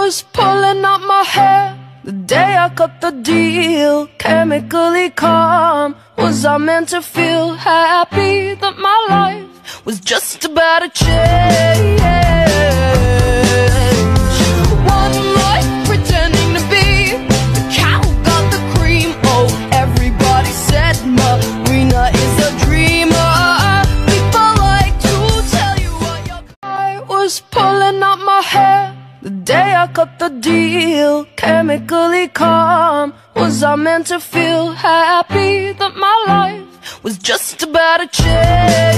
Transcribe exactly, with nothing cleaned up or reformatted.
was pulling out my hair the day I cut the deal. Chemically calm, was I meant to feel happy that my life was just about to change? What am I pretending to be? The cow got the cream. Oh, everybody said Marina is a dreamer. People like to tell you what you're... I was pulling out my hair the day I cut the deal. Chemically calm, was I meant to feel happy that my life was just about to change?